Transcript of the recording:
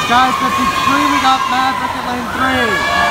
Guys, 53, we got Mavrick at lane 3.